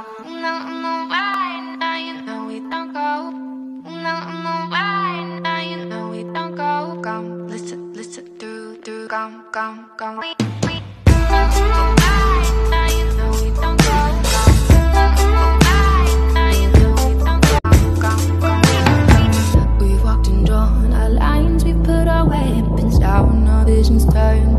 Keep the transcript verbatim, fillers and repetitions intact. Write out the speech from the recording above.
No, no, right now you know we don't go. No, no, right now you know we don't go. Come, listen, listen, do, do, come, come, come. We, we. No, no, right now you know we don't go. No, no, right now you know we don't go. Come, come, come. We, we. We've walked and drawn our lines, we put our weapons down, our visions turned.